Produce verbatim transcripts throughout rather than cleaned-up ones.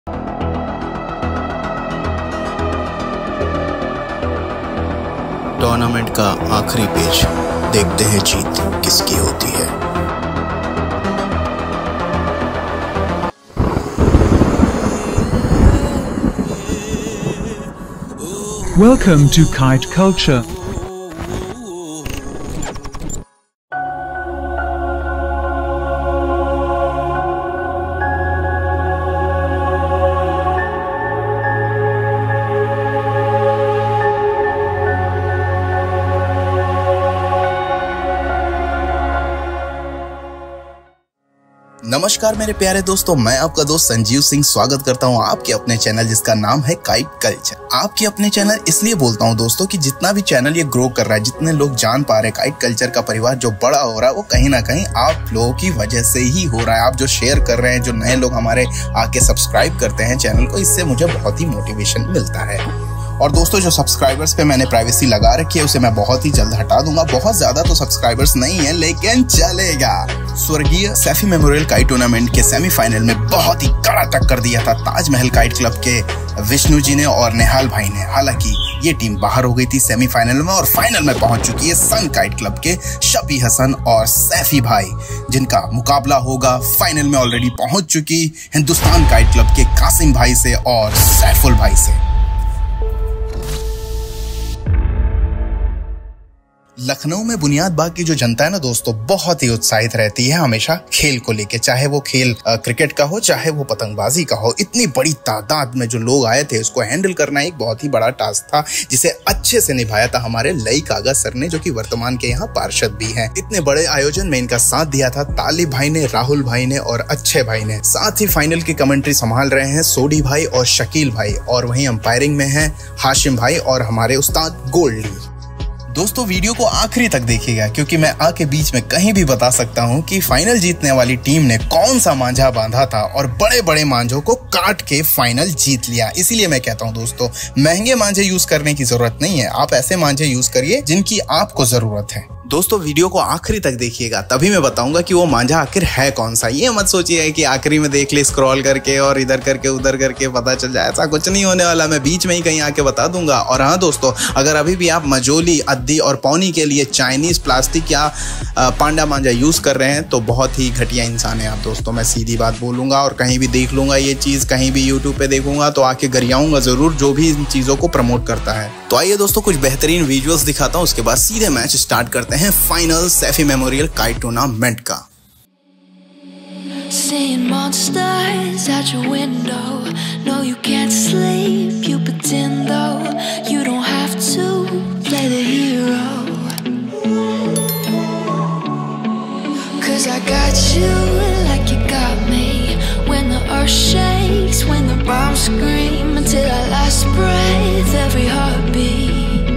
Tournament का आखिरी page, देखते हैं जीत किसकी होती है। Welcome to Kite Culture. नमस्कार मेरे प्यारे दोस्तों, मैं आपका दोस्त संजीव सिंह स्वागत करता हूं आपके अपने चैनल जिसका नाम है काइट कल्चर। आपके अपने चैनल इसलिए बोलता हूं दोस्तों कि जितना भी चैनल ये ग्रो कर रहा है, जितने लोग जान पा रहे हैं, काइट कल्चर का परिवार जो बड़ा हो रहा है वो कहीं ना कहीं आप लोगों की वजह से ही हो रहा है। आप जो शेयर कर रहे हैं, जो नए लोग हमारे आके सब्सक्राइब करते हैं चैनल को, इससे मुझे बहुत ही मोटिवेशन मिलता है। और दोस्तों, जो सब्सक्राइबर्स पे मैंने प्राइवेसी लगा रखी है उसे मैं बहुत ही जल्द हटा दूंगा। बहुत ज्यादा तो सब्सक्राइबर्स नहीं है लेकिन चलेगा। स्वर्गीय सैफी मेमोरियल काइट टूर्नामेंट के सेमीफाइनल में बहुत ही कड़ा टक्कर दिया था ताजमहल काइट क्लब के विष्णु जी ने और निहाल भाई ने। हालांकि ये टीम बाहर हो गई थी सेमीफाइनल में और फाइनल में पहुंच चुकी है सन काइट क्लब के शफी हसन और सैफी भाई, जिनका मुकाबला होगा फाइनल में ऑलरेडी पहुंच चुकी हिंदुस्तान काइट क्लब के कासिम भाई से और सैफुल भाई से। लखनऊ में बुनियाद बाग की जो जनता है ना दोस्तों, बहुत ही उत्साहित रहती है हमेशा खेल को लेके, चाहे वो खेल क्रिकेट का हो चाहे वो पतंगबाजी का हो। इतनी बड़ी तादाद में जो लोग आए थे उसको हैंडल करना एक बहुत ही बड़ा टास्क था, जिसे अच्छे से निभाया था हमारे लई कागा सर ने, जो कि वर्तमान के यहाँ पार्षद भी हैं। इतने बड़े आयोजन में इनका साथ दिया था तालिब भाई ने, राहुल भाई ने और अच्छे भाई ने। साथ ही फाइनल की कमेंट्री संभाल रहे हैं सोडी भाई और शकील भाई, और वहीं अंपायरिंग में है हाशिम भाई और हमारे उस्ताद गोल्डी। दोस्तों, वीडियो को आखिरी तक देखिएगा क्योंकि मैं आके बीच में कहीं भी बता सकता हूं कि फाइनल जीतने वाली टीम ने कौन सा मांझा बांधा था और बड़े बड़े मांझों को काट के फाइनल जीत लिया। इसीलिए मैं कहता हूं दोस्तों, महंगे मांझे यूज करने की जरूरत नहीं है। आप ऐसे मांझे यूज करिए जिनकी आपको जरूरत है। दोस्तों, वीडियो को आखिरी तक देखिएगा, तभी मैं बताऊंगा कि वो मांझा आखिर है कौन सा। ये मत सोचिए कि आखिरी में देख ले स्क्रॉल करके और इधर करके उधर करके पता चल जाए, ऐसा कुछ नहीं होने वाला। मैं बीच में ही कहीं आके बता दूंगा। और हाँ दोस्तों, अगर अभी भी आप मजोली, अद्दी और पौनी के लिए चाइनीज प्लास्टिक या पांडा मांझा यूज कर रहे हैं तो बहुत ही घटिया इंसान है आप दोस्तों। मैं सीधी बात बोलूंगा और कहीं भी देख लूंगा ये चीज, कहीं भी यूट्यूब पे देखूंगा तो आके गरियाऊंगा जरूर, जो भी इन चीजों को प्रमोट करता है। तो आइए दोस्तों, कुछ बेहतरीन विजुअल्स दिखाता हूँ, उसके बाद सीधे मैच स्टार्ट करते हैं final Saifi memorial kite tournament का। Seeing monsters at your window. No, you can't sleep, you pretend though. You don't have to play the hero. 'Cause I got you like you got me. When the earth shakes, when the bombs scream, until our last breath, every heartbeat.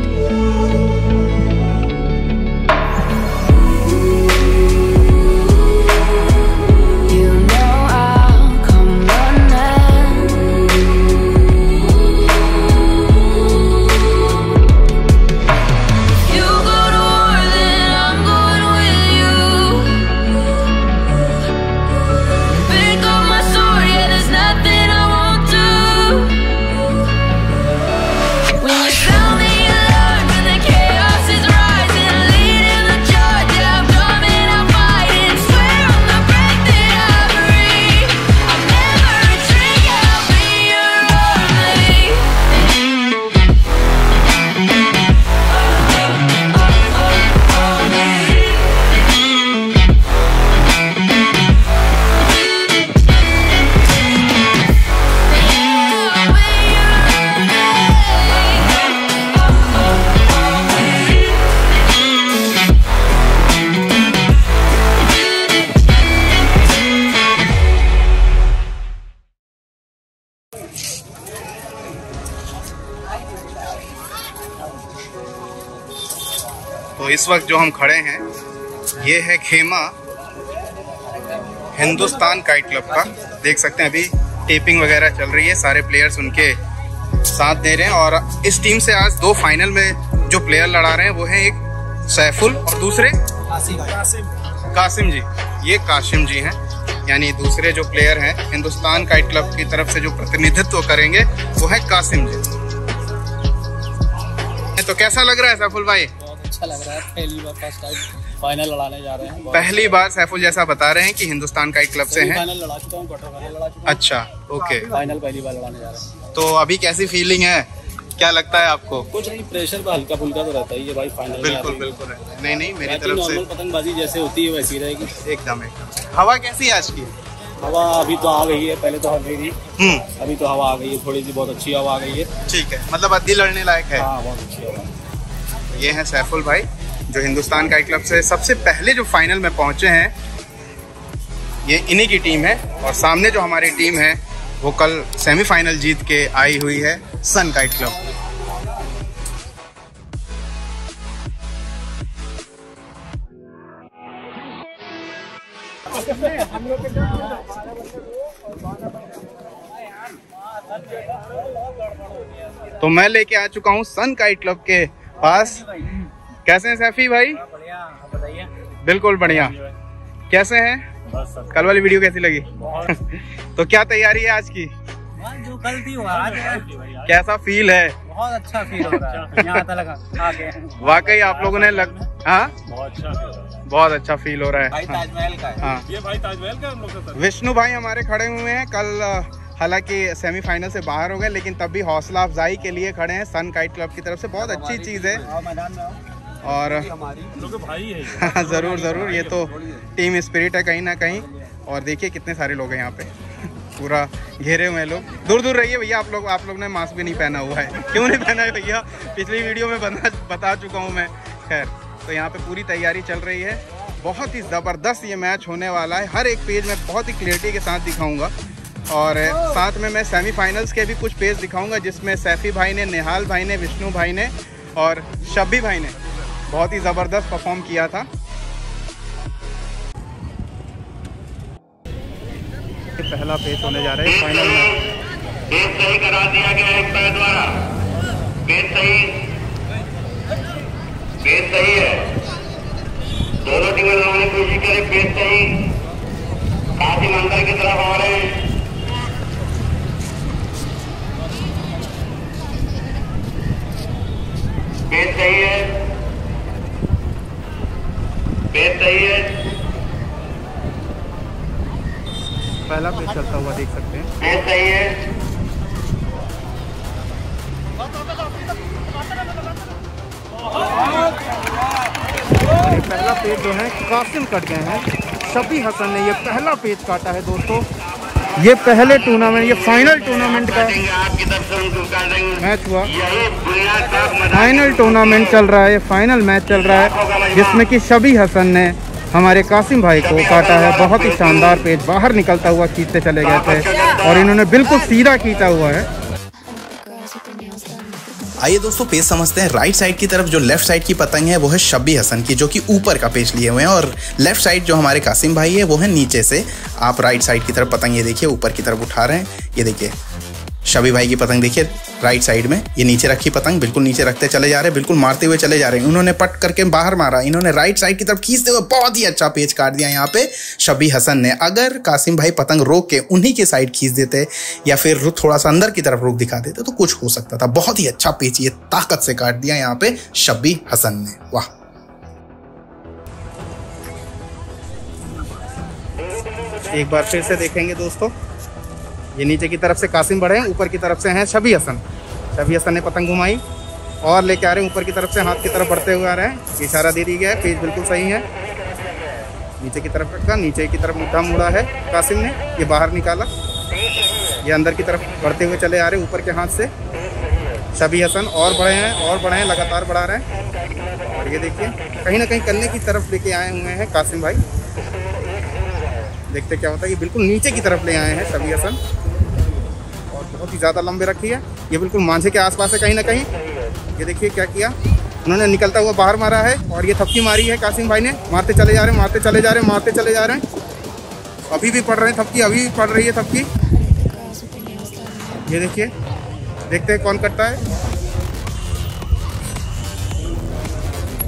तो इस वक्त जो हम खड़े हैं ये है खेमा हिंदुस्तान काइट क्लब का। देख सकते हैं अभी टेपिंग वगैरह चल रही है, सारे प्लेयर्स उनके साथ दे रहे हैं। और इस टीम से आज दो फाइनल में जो प्लेयर लड़ा रहे हैं वो है एक सैफुल और दूसरे कासिम कासिम जी। ये कासिम जी हैं यानी दूसरे जो प्लेयर हैं हिंदुस्तान काइट क्लब की तरफ से जो प्रतिनिधित्व करेंगे वो है कासिम जी। तो कैसा लग रहा है सैफुल भाई? बहुत अच्छा लग रहा है, पहली बार फर्स्ट टाइम फाइनल लड़ाने जा रहे हैं। पहली बार सैफुल जैसा बता रहे हैं कि हिंदुस्तान काइट क्लब से हैं। फाइनल लड़ा चुका हूं, क्वार्टर फाइनल लड़ा चुका हूं। अच्छा, ओके। फाइनल पहली बार लड़ाने जा रहे हैं। तो अभी कैसी फीलिंग है, क्या लगता है आपको? कुछ नहीं, प्रेशर तो हल्का फुल्का तो रहता ही है भाई फाइनल में। बिल्कुल बिल्कुल है। नहीं नहीं, मेरी तरफ से नॉर्मल पतंगबाजी जैसे होती है वैसी रहेगी एकदम एकदम। हवा कैसी है आज की? हवा अभी तो आ गई है, पहले तो हवा थी, हम्म, अभी तो हवा आ गई है, थोड़ी सी बहुत अच्छी हवा आ गई है। ठीक है, मतलब अद्दी लड़ने लायक है। हाँ, बहुत अच्छी हवा। ये है सैफुल भाई जो हिंदुस्तान काइट क्लब से सबसे पहले जो फाइनल में पहुंचे हैं, ये इन्हीं की टीम है। और सामने जो हमारी टीम है वो कल सेमीफाइनल जीत के आई हुई है, सन काइट क्लब। तो मैं लेके आ चुका हूँ सन काइट क्लब के पास। कैसे हैं सैफी भाई? बताइए। बिल्कुल बढ़िया। कैसे हैं? कल वाली वीडियो कैसी लगी? तो क्या तैयारी है आज की? जो कल थी वो आज है। कैसा फील है? बहुत अच्छा फील हो रहा है, यहाँ तक आके। वाकई आप लोगों ने लग हाँ बहुत अच्छा फील हो रहा है। बहुत अच्छा फील हो रहा है। भाई ताजमहल का है। हाँ, ये भाई ताजमहल का हम लोग का। विष्णु भाई हमारे खड़े हुए हैं। कल हालांकि सेमीफाइनल से बाहर हो गए, लेकिन तब भी हौसला अफजाई के लिए खड़े हैं सन काइट क्लब की तरफ से। बहुत अच्छी चीज़ है और भाई है। ज़रूर ज़रूर, ये तो टीम स्पिरिट है कहीं ना कहीं। और देखिए कितने सारे लोग हैं यहाँ पे, पूरा घेरे हुए हैं लोग। दूर दूर रहिए भैया आप लोग। आप लोग ने मास्क भी नहीं पहना हुआ है। क्यों नहीं पहना है भैया? पिछली वीडियो में बता बता चुका हूँ मैं। खैर, तो यहाँ पे पूरी तैयारी चल रही है। बहुत ही ज़बरदस्त ये मैच होने वाला है। हर एक पेज में बहुत ही क्लियरिटी के साथ दिखाऊंगा और साथ में मैं सेमीफाइनल्स के भी कुछ पेज दिखाऊंगा जिसमें सैफी भाई ने, निहाल भाई ने, विष्णु भाई ने और शब्बी भाई ने बहुत ही ज़बरदस्त परफॉर्म किया था। पहला पेज होने जा रहा है फाइनल में। पेज सही करा दिया गया एक पैर द्वारा। पेज सही, पेज सही है। दोनों टीमें लड़ाने की कोशिश करें। पेज सही, काफी अंदर की तरफ आ रहे हैं। पेज सही है, पेज सही है। पहला पेज चलता हुआ देख सकते हैं। पेज सही है। ये पहला पेज जो है कासिम कट गए हैं। शब्बी हसन ने ये पहला पेज काटा है दोस्तों। ये पहले टूर्नामेंट, ये फाइनल टूर्नामेंट का आपकी तरफ से उनको कर देंगे। मैच हुआ। यही बुनियाद का फाइनल टूर्नामेंट चल रहा है, ये फाइनल मैच चल रहा है जिसमें कि शब्बी हसन ने हमारे कासिम भाई को काटा है। बहुत ही शानदार पेज, बाहर निकलता हुआ खींचते चले गए थे और इन्होंने बिल्कुल सीधा खींचा हुआ है। आइए दोस्तों पेज समझते हैं। राइट साइड की तरफ जो लेफ्ट साइड की पतंग है वो है शब्बी हसन की, जो कि ऊपर का पेज लिए हुए हैं, और लेफ्ट साइड जो हमारे कासिम भाई है वो है नीचे से। आप राइट साइड की तरफ पतंग ये देखिए ऊपर की तरफ उठा रहे हैं। ये देखिए शब्बी भाई की पतंग देखिए राइट साइड में, ये नीचे रखी पतंग बिल्कुल नीचे रखते चले जा रहे हैं, बिल्कुल मारते हुए चले जा रहे हैं। उन्होंने पट करके बाहर मारा, इन्होंने राइट साइड की तरफ खींचते हुए बहुत ही अच्छा पेज काट दिया यहाँ पे शब्बी हसन ने। अगर कासिम भाई पतंग रोक के उन्हीं के साइड खींच देते या फिर थोड़ा सा अंदर की तरफ रोक दिखा देते तो कुछ हो सकता था। बहुत ही अच्छा पेज ये ताकत से काट दिया यहाँ पे शब्बी हसन ने। वाह। एक बार फिर से देखेंगे दोस्तों, ये नीचे की तरफ से कासिम बढ़े हैं, ऊपर की तरफ से हैं शब्बी हसन। शब्बी हसन ने पतंग घुमाई और लेके आ रहे हैं ऊपर की तरफ से, हाथ की तरफ बढ़ते हुए आ रहे हैं। इशारा दे दी गया है, पेज बिल्कुल सही है। नीचे की तरफ रखा, नीचे की तरफ मुद्दा मुड़ा है कासिम ने, ये बाहर निकाला, ये अंदर की तरफ बढ़ते हुए चले आ रहे हैं ऊपर के हाथ से शब्बी हसन। और बढ़े हैं और बढ़े हैं, लगातार बढ़ा रहे हैं। और ये देखिए कहीं ना कहीं कन्ने की तरफ लेके आए हुए हैं कासिम भाई। देखते क्या होता है। ये बिल्कुल नीचे की तरफ ले आए हैं शब्बी हसन और बहुत ही ज़्यादा लंबे रखी है। ये बिल्कुल मांझे के आसपास है कहीं ना कहीं। ये देखिए क्या किया उन्होंने, निकलता हुआ बाहर मारा है और ये थपकी मारी है कासिम भाई ने। मारते चले जा रहे हैं, मारते चले जा रहे हैं, मारते चले जा रहे हैं। अभी भी पड़ रहे हैं थपकी, अभी भी पड़ रही है थपकी। ये देखिए, देखते हैं कौन कटता है।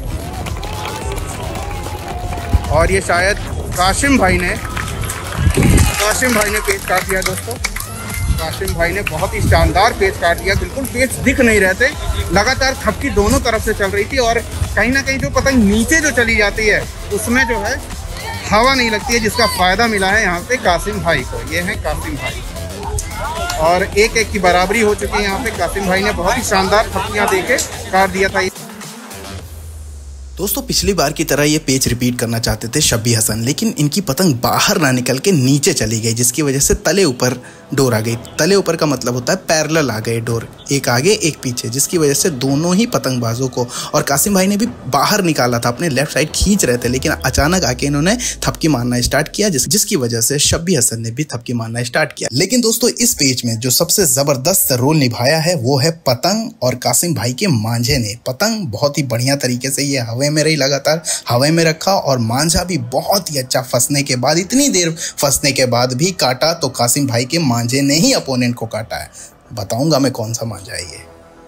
और ये शायद कासिम भाई ने कासिम भाई ने पेच काट दिया दोस्तों। कासिम भाई ने बहुत ही शानदार पेच काट दिया। बिल्कुल पेच दिख नहीं रहे थे, लगातार थपकी दोनों तरफ से चल रही थी और कहीं ना कहीं जो पतंग नीचे जो चली जाती है उसमें जो है हवा नहीं लगती है, जिसका फ़ायदा मिला है यहाँ पे कासिम भाई को। ये है कासिम भाई और एक एक की बराबरी हो चुकी है यहाँ पे। कासिम भाई ने बहुत ही शानदार थपकियाँ देके काट दिया था। दोस्तों पिछली बार की तरह ये पेच रिपीट करना चाहते थे शब्बी हसन, लेकिन इनकी पतंग बाहर ना निकल के नीचे चली गई, जिसकी वजह से तले ऊपर डोर आ गई। तले ऊपर का मतलब होता है पैरेलल आ गए डोर, एक आगे एक पीछे, जिसकी वजह से दोनों ही पतंगबाजों को, और कासिम भाई ने भी बाहर निकाला था, अपने लेफ्ट साइड खींच रहे थे, लेकिन अचानक आके इन्होंने थपकी मारना स्टार्ट किया, जिस, जिसकी वजह से शब्बी हसन ने भी थपकी मारना स्टार्ट किया। लेकिन दोस्तों इस पेच में जो सबसे जबरदस्त रोल निभाया है वो है पतंग और कासिम भाई के मांझे ने। पतंग बहुत ही बढ़िया तरीके से ये हवा में रही, लगातार हवा में रखा, और मांझा भी बहुत ही अच्छा फंसने के बाद, इतनी देर फंसने के बाद भी काटा तो कासिम भाई के मांझे ने ही अपोनेंट को काटा है। बताऊंगा मैं कौन सा मांझा है ये।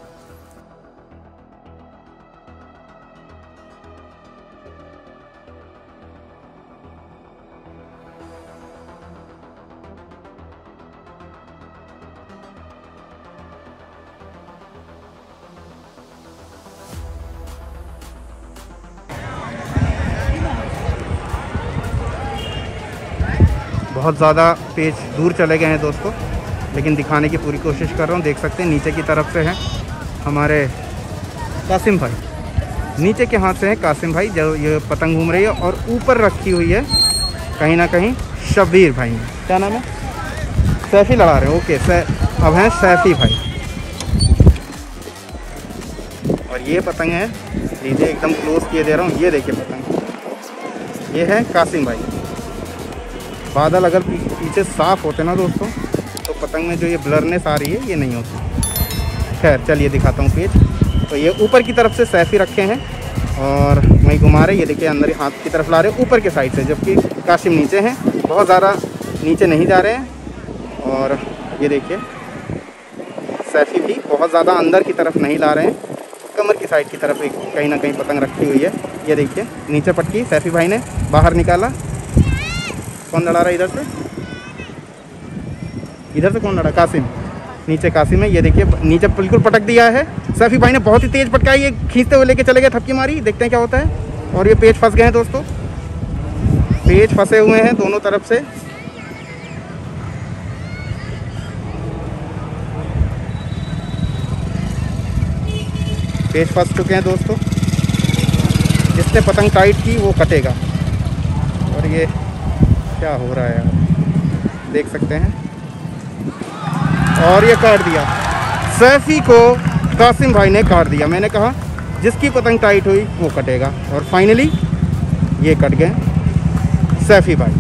बहुत ज़्यादा पेच दूर चले गए हैं दोस्तों, लेकिन दिखाने की पूरी कोशिश कर रहा हूँ। देख सकते हैं नीचे की तरफ से हैं हमारे कासिम भाई, नीचे के हाथ से हैं कासिम भाई जो ये पतंग घूम रही है, और ऊपर रखी हुई है कहीं ना कहीं शब्बीर भाई ने। क्या नाम है? सैफी लड़ा रहे हैं। ओके सै अब हैं सैफी भाई। और ये पतंग है, लीजिए एकदम क्लोज किए दे रहा हूँ, ये देखिए पतंग, ये है कासिम भाई। बादल अगर पीछे साफ होते ना दोस्तों तो पतंग में जो ये ब्लरनेस आ रही है ये नहीं होती। खैर चलिए दिखाता हूँ पेच। तो ये ऊपर की तरफ से सैफी रखे हैं और वहीं घुमा रहे, ये देखिए अंदर हाथ की तरफ ला रहे हैं ऊपर के साइड से, जबकि कासिम नीचे हैं, बहुत ज़्यादा नीचे नहीं जा रहे हैं। और ये देखिए सैफी भी बहुत ज़्यादा अंदर की तरफ नहीं ला रहे हैं, कमर की साइड की तरफ एक कहीं ना कहीं पतंग रखी हुई है। ये देखिए नीचे पटकी सैफी भाई ने बाहर निकाला। कौन लड़ा रहा है इधर से? इधर से कौन लड़ा? कासिम। नीचे कासिम है, ये देखिए नीचे बिल्कुल पटक दिया है। सैफी भाई ने बहुत ही तेज पटकाई, ये खींचते हुए लेके चले गए, थपकी मारी। देखते हैं क्या होता है। और ये पेच फंस गए हैं दोस्तों, पेच फंसे हुए हैं दोनों तरफ से। पेच फंस चुके हैं दोस्तों। जिसने पतंग टाइट की वो कटेगा। और ये क्या हो रहा है यार, देख सकते हैं। और ये काट दिया सैफी को, कासिम भाई ने काट दिया। मैंने कहा जिसकी पतंग टाइट हुई वो कटेगा, और फाइनली ये कट गए सैफी भाई।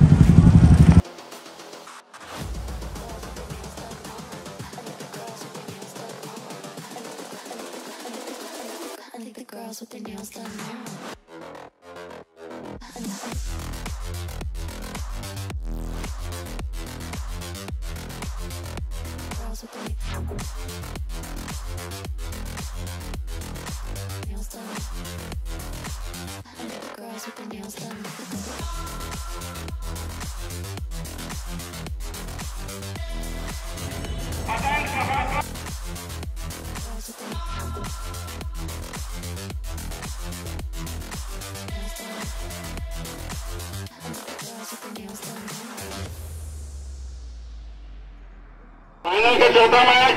फाइनल का चौथा मैच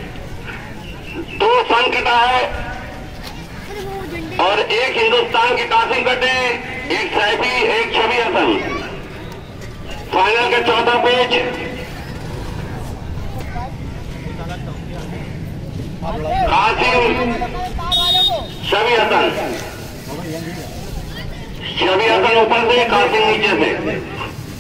दो सन कटा है और एक हिंदुस्तान की कासिम कटे, एक सैफी, एक शबी हसन। फाइनल का चौथा पेच कासिम शबी हसन, शबी हसन ऊपर से, कासिम नीचे से।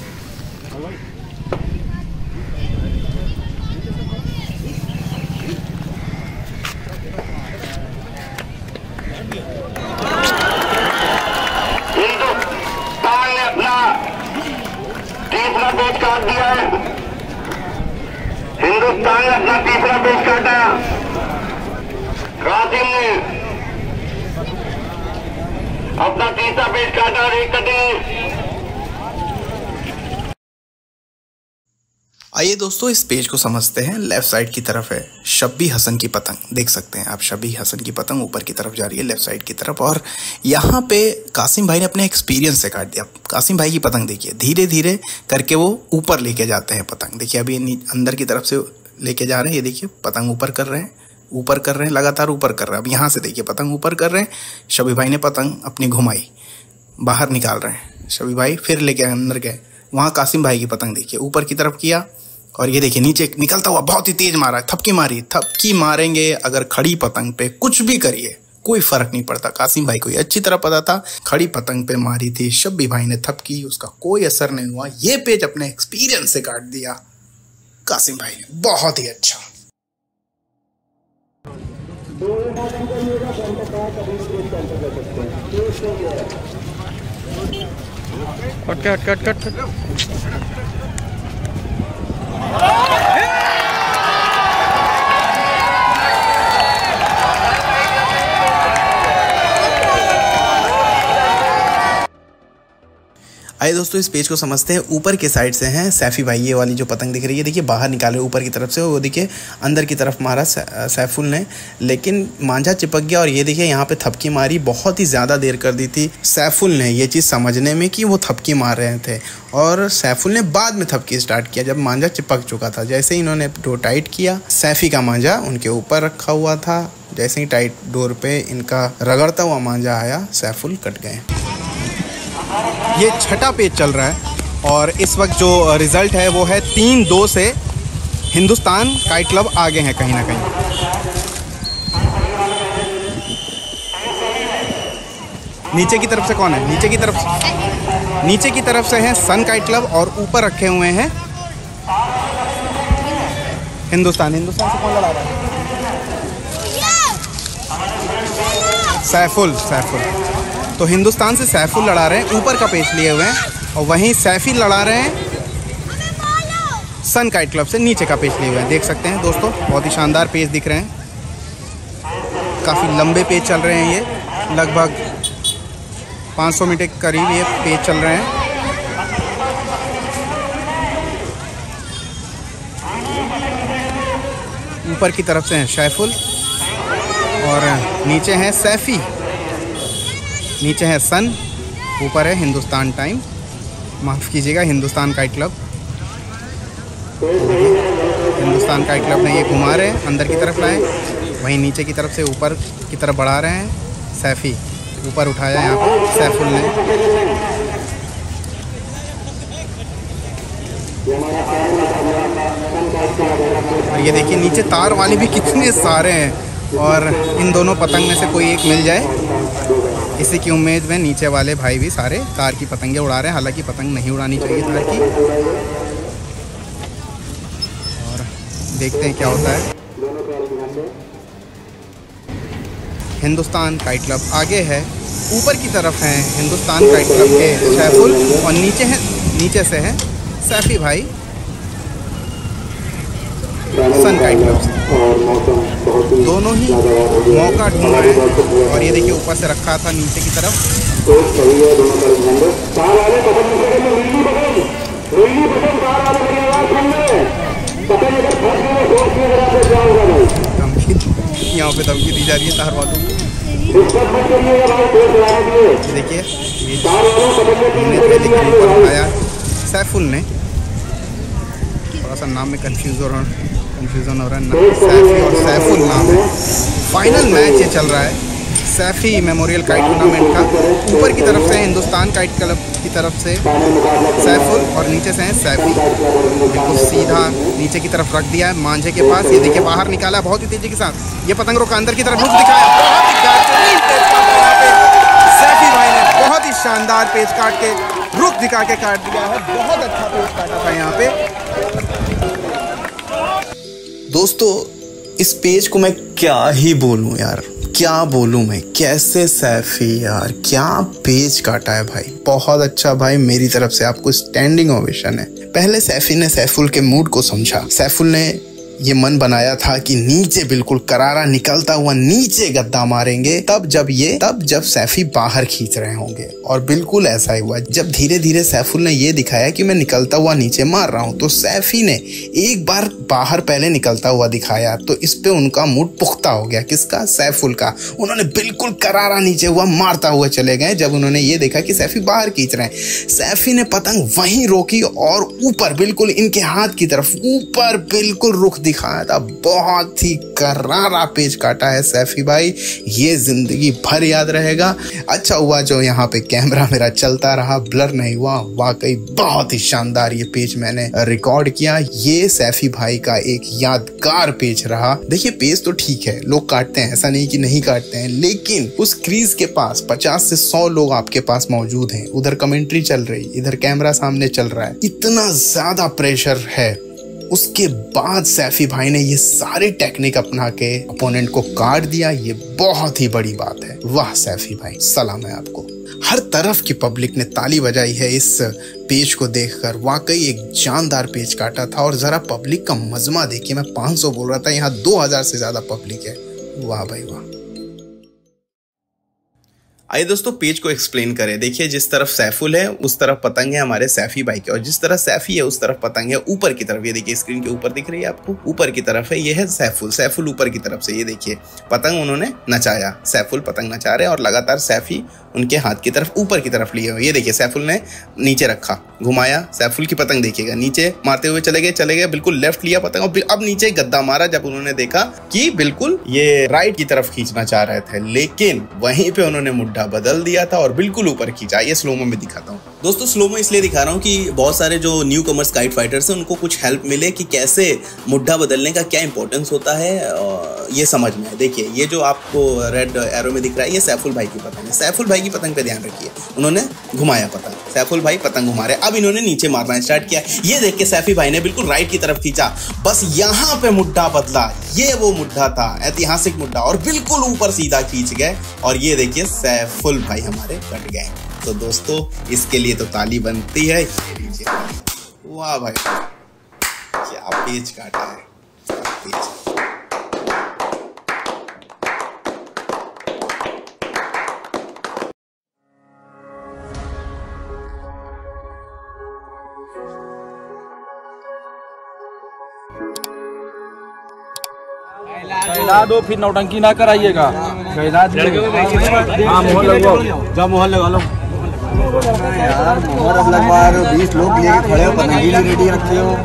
हिंदुस्तान ने अपना तीसरा पेच काट दिया है। हिंदुस्तान ने अपना तीसरा पेच काटा। कासिम ने अपना तीसरा पेच काटा और एक कटे। आइए दोस्तों इस पेज को समझते हैं। लेफ्ट साइड की तरफ है शब्बी हसन की पतंग, देख सकते हैं आप शब्बी हसन की पतंग ऊपर की तरफ जा रही है लेफ्ट साइड की तरफ। और यहाँ पे कासिम भाई ने अपने एक्सपीरियंस से काट दिया। कासिम भाई की पतंग देखिए, धीरे धीरे करके वो ऊपर लेके जाते हैं पतंग। देखिए अभी अंदर की तरफ से लेके जा रहे हैं, ये देखिए पतंग ऊपर कर रहे हैं, ऊपर कर रहे हैं, लगातार ऊपर कर रहे हैं। अब यहाँ से देखिए पतंग ऊपर कर रहे हैं, शब्बी भाई ने पतंग अपनी घुमाई, बाहर निकाल रहे हैं। शब्बी भाई फिर लेके अंदर गए, वहाँ कासिम भाई की पतंग देखिए ऊपर की तरफ किया और ये देखिए नीचे निकलता हुआ बहुत ही तेज मारा, थपकी मारी। थपकी मारेंगे अगर खड़ी पतंग पे, कुछ भी करिए कोई फर्क नहीं पड़ता। कासिम भाई को ये अच्छी तरह पता था, खड़ी पतंग पे मारी थी, शब्बी भाई ने थपकी, उसका कोई असर नहीं हुआ। ये पेज अपने एक्सपीरियंस से काट दिया कासिम भाई ने, बहुत ही अच्छा। Cut cut cut cut cut आइए दोस्तों इस पेज को समझते हैं। ऊपर के साइड से हैं सैफी भाई, ये वाली जो पतंग दिख रही है देखिए बाहर निकाले ऊपर की तरफ से, वो देखिए अंदर की तरफ मारा सैफुल ने, लेकिन मांझा चिपक गया। और ये देखिए यहाँ पे थपकी मारी, बहुत ही ज़्यादा देर कर दी थी सैफुल ने ये चीज़ समझने में कि वो थपकी मार रहे थे। और सैफुल ने बाद में थपकी स्टार्ट किया जब मांझा चिपक चुका था। जैसे ही इन्होंने डोर टाइट किया, सैफी का मांझा उनके ऊपर रखा हुआ था, जैसे ही टाइट डोर पे इनका रगड़ता हुआ मांझा आया, सैफुल कट गए। ये छठा पेज चल रहा है और इस वक्त जो रिज़ल्ट है वो है तीन दो से हिंदुस्तान काइट क्लब आगे हैं कहीं ना कहीं। नीचे की तरफ से कौन है? नीचे की तरफ से नीचे की तरफ से है सन काइट क्लब और ऊपर रखे हुए हैं हिंदुस्तान। हिंदुस्तान से कौन लड़ा रहा है? सैफुल। सैफुल तो हिंदुस्तान से सैफुल लड़ा रहे हैं, ऊपर का पेज लिए हुए हैं। और वहीं सैफी लड़ा रहे हैं सन काइट क्लब से, नीचे का पेज लिए हुए हैं। देख सकते हैं दोस्तों बहुत ही शानदार पेज दिख रहे हैं, काफ़ी लंबे पेज चल रहे हैं। ये लगभग पाँच सौ मीटर के करीब ये पेज चल रहे हैं। ऊपर की तरफ से हैं सैफुल और नीचे हैं सैफी, नीचे है सन, ऊपर है हिंदुस्तान टाइम, माफ़ कीजिएगा Hindustan kite club. Hindustan kite club ने ये घुमा रहे हैं, अंदर की तरफ लाए, वहीं नीचे की तरफ से ऊपर की तरफ बढ़ा रहे हैं। सैफी ऊपर उठाया यहाँ पर सैफुल ने। और ये देखिए नीचे तार वाले भी कितने सारे हैं और इन दोनों पतंग में से कोई एक मिल जाए इसी की उम्मीद में नीचे वाले भाई भी सारे तार की पतंगे उड़ा रहे हैं। हालांकि पतंग नहीं उड़ानी चाहिए तार की। और देखते हैं क्या होता है। हिंदुस्तान काइट क्लब आगे है, ऊपर की तरफ है हिंदुस्तान काइट क्लब के सैफुल और नीचे है नीचे से है सैफी भाई सन काइट क्लब से। दोनों ही मौका ढूंढ रहे हैं और ये देखिए ऊपर से रखा था नीचे की तरफ। यहाँ पे धमकी दी जा रही है तार वालों को। देखिए उठाया सैफुल ने, थोड़ा सा नाम में कंफ्यूज हो रहा है कंफ्यूजन हो रहा है सैफी और सैफुल नाम है। फाइनल मैच ये चल रहा है सैफी मेमोरियल काइट टूर्नामेंट का। ऊपर की तरफ से हिंदुस्तान काइट क्लब की तरफ से सैफुल और नीचे से हैं सैफी। बिल्कुल सीधा नीचे की तरफ रख दिया है मांझे के पास। ये देखिए बाहर निकाला बहुत ही तेजी के साथ, ये पतंग रोका अंदर की तरफ रुख दिखाया। सैफी भाई ने बहुत ही शानदार पेज काट के रुख दिखा के काट दिया है, बहुत अच्छा पेज काटा था यहाँ पे। दोस्तों इस पेज को मैं क्या ही बोलूं यार, क्या बोलूं मैं, कैसे सैफी यार क्या पेज काटा है भाई, बहुत अच्छा भाई। मेरी तरफ से आपको स्टैंडिंग ओवेशन है। पहले सैफी ने सैफुल के मूड को समझा। सैफुल ने ये मन बनाया था कि नीचे बिल्कुल करारा निकलता हुआ नीचे गद्दा मारेंगे, तब जब ये तब जब सैफी बाहर खींच रहे होंगे। और बिल्कुल ऐसा ही हुआ। जब धीरे धीरे सैफुल ने ये दिखाया कि मैं निकलता हुआ नीचे मार रहा हूँ, तो सैफी ने एक बार बाहर पहले निकलता हुआ दिखाया, तो इस पे उनका मूड पुख्ता हो गया। किसका? सैफुल का। उन्होंने बिल्कुल करारा नीचे हुआ मारता हुआ चले गए। जब उन्होंने ये देखा कि सैफी बाहर खींच रहे हैं, सैफी ने पतंग वहीं रोकी और ऊपर बिल्कुल इनके हाथ की तरफ ऊपर बिल्कुल रुख दिखाया था। बहुत ही करारा पेच काटा है सैफी भाई, ये जिंदगी भर याद रहेगा। अच्छा हुआ जो यहाँ पे कैमरा मेरा चलता रहा, ब्लर नहीं हुआ। वाकई बहुत ही शानदार ये पेच मैंने रिकॉर्ड किया। ये सैफी भाई का एक यादगार पेच रहा। देखिए पेच तो ठीक है, लोग काटते हैं, ऐसा नहीं कि नहीं काटते हैं, लेकिन उस क्रीज के पास पचास से सौ लोग आपके पास मौजूद हैं। उधर कमेंट्री चल रही, इधर कैमरा सामने चल रहा है, इतना ज्यादा प्रेशर है। उसके बाद सैफी भाई ने ये सारे टेक्निक अपना के अपोनेंट को काट दिया। ये बहुत ही बड़ी बात है। वाह सैफी भाई, सलाम है आपको। हर तरफ की पब्लिक ने ताली बजाई है इस पेज को देखकर। वाकई एक जानदार पेज काटा था। और जरा पब्लिक का मजमा देखिए, मैं पाँच सौ बोल रहा था, यहाँ दो हज़ार से ज्यादा पब्लिक है। वाह भाई वाह। आइए दोस्तों पेज को एक्सप्लेन करें। देखिए जिस तरफ सैफुल है उस तरफ पतंग है हमारे सैफी भाई के, और जिस तरफ सैफी है उस तरफ पतंग है ऊपर की तरफ। ये देखिए स्क्रीन के ऊपर दिख रही है आपको, ऊपर की तरफ है, ये है सैफुल। सैफुल ऊपर की तरफ से, ये देखिए पतंग उन्होंने नचाया, सैफुल पतंग नचा रहे और लगातार सैफी उनके हाथ की तरफ ऊपर की तरफ लिए हुए। ये देखिए सैफुल ने नीचे रखा, घुमाया, सैफुल की पतंग देखिएगा नीचे मारते हुए चले गए चले गए बिल्कुल लेफ्ट लिया पतंग और अब नीचे गद्दा मारा। जब उन्होंने देखा कि बिल्कुल ये राइट की तरफ खींचना चाह रहे थे, लेकिन वहीं पे उन्होंने मुड्ढा बदल दिया था और बिल्कुल ऊपर खींचा। ये स्लोमो में दिखाता हूँ दोस्तों। स्लोमो इसलिए दिखा रहा हूँ कि बहुत सारे जो न्यू कमर्स काइट फाइटर्स हैं उनको कुछ हेल्प मिले कि कैसे मुड्ढा बदलने का क्या इंपॉर्टेंस होता है, ये समझ में है। देखिए ये जो आपको रेड एरो में दिख रहा है ये सैफुल भाई की पतंग है। सैफुल भाई की पतंग पे ध्यान रखिए, उन्होंने घुमाया पतंग, सैफुल भाई पतंग घुमा रहे, अब इन्होंने नीचे मारना स्टार्ट किया। ये देख के सैफी भाई ने बिल्कुल राइट की तरफ खींचा, बस यहाँ पे मुड्ढा बदला। ये वो मुड्ढा था, ऐतिहासिक मुड्ढा, और बिल्कुल ऊपर सीधा खींच गए और ये देखिए सैफुल भाई हमारे कट गए। तो दोस्तों इसके लिए तो ताली बनती है। वाह भाई क्या पेच काटा है, पेच। कहला दो, फिर नौटंकी ना कराइएगा। कहला हाँ मोहर लगवाओ, जा मोहर लगा लो यार। मोहर अब लगवा रहे हो, बीस लोग लेके खड़े हो, पतंगी भी रेडी रखे हो।